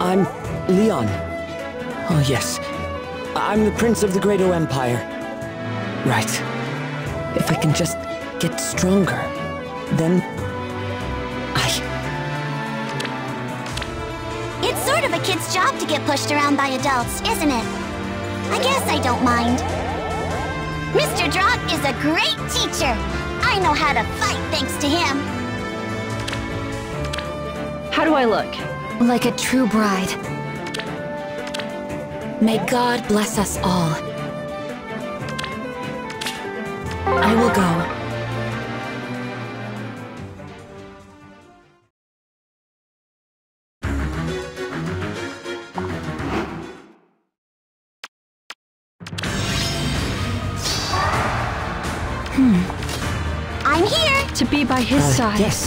I'm Lyon. Oh yes, I'm the Prince of the Great O Empire. Right. If I can just get stronger, then It's sort of a kid's job to get pushed around by adults, isn't it? I guess I don't mind. Mr. Drock is a great teacher. I know how to fight thanks to him. How do I look? Like a true bride. May God bless us all. I will go. I'm here! To be by his side. Yes.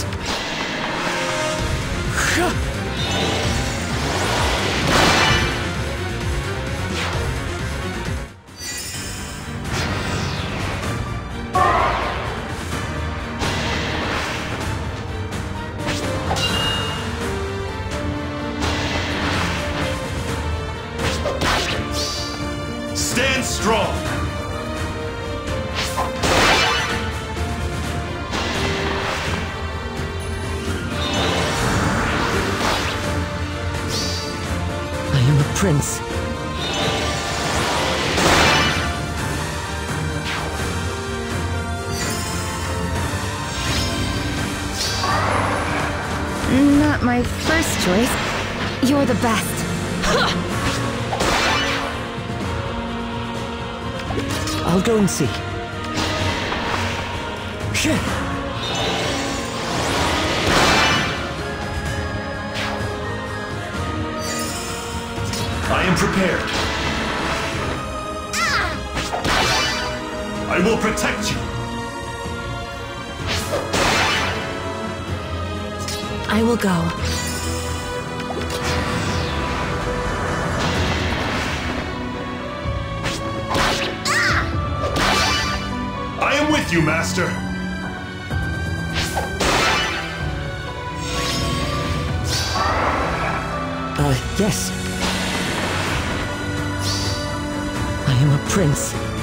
Stand strong! I am a prince. Not my first choice. You're the best. I'll go and see. I am prepared. I will protect you. I will go. I am with you, Master. Yes. I am a prince.